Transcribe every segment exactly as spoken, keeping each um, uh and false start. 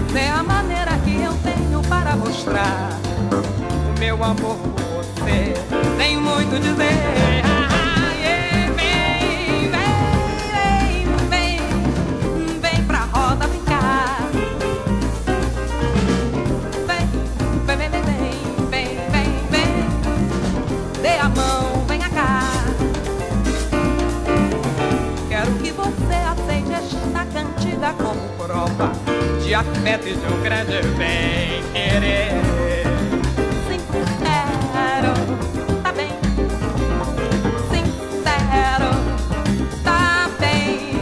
Essa é a maneira que eu tenho para mostrar o meu amor por você. Tenho muito a dizer. Ah, yeah, vem, vem, vem, vem pra roda brincar. Vem, vem, vem, vem, vem, vem, vem, dê a mão, venha cá. Quero que você aceite esta cantiga como prova de afeto e de um grande bem-querer. Sincero, tá bem. Sincero, tá bem.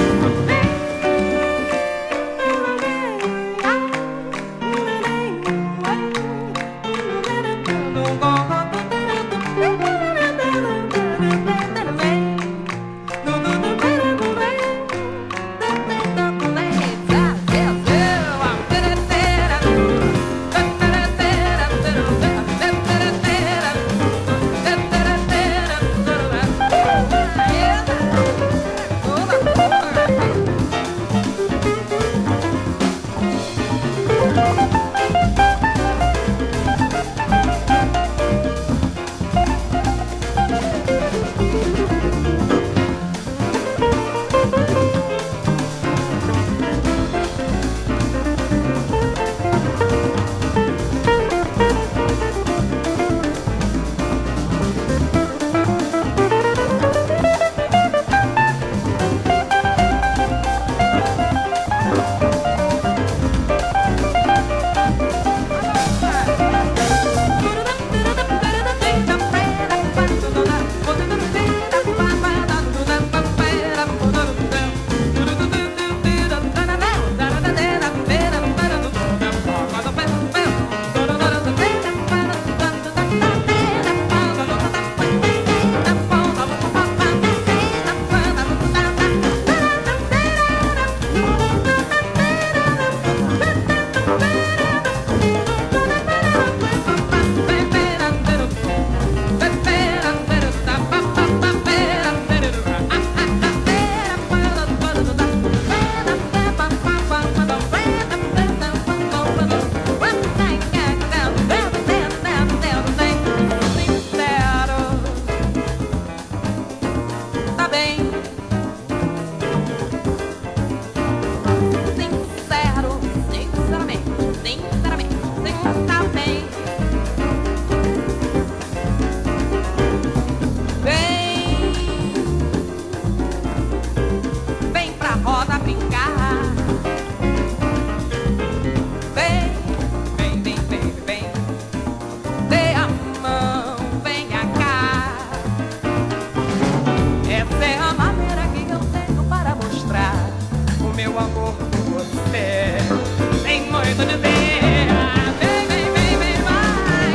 Meu amor por você tem muito a dizer. Vem, vem, vem, vem, vai.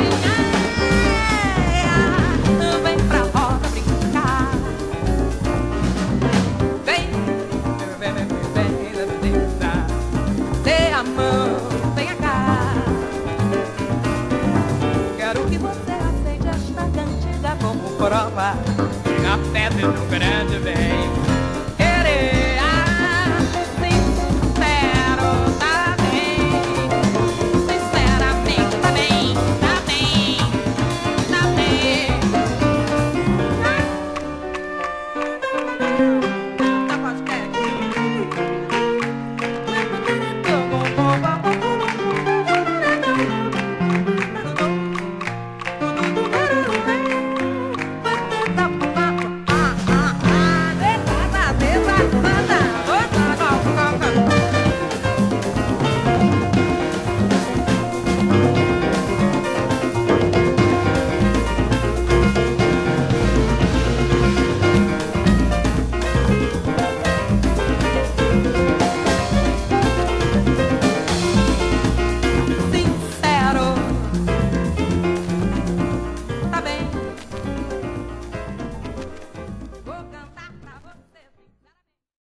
Vem pra roda brincar. Vem, vem, vem, vem, vem, dê a mão, venha cá. Quero que você aceite esta cantiga como prova de afeto e de um grande bem.